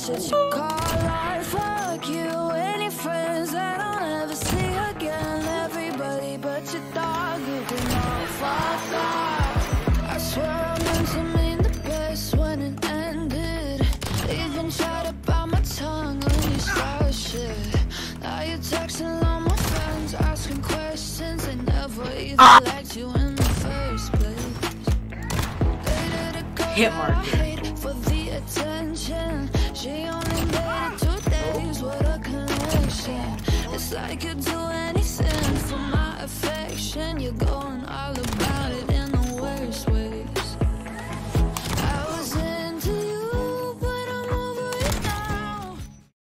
shit you call art. Fuck you and your friends that I'll never see again. Everybody but your dog, you can all fuck off. I swear I meant to mean the best when it ended. Even tried to bite my tongue when you started shit. Now you're texting all my friends, asking questions. They never even liked you in the first place. Dated a girl Hit marker. I hate for the attention. She only made it 2 days with a connection. It's like you do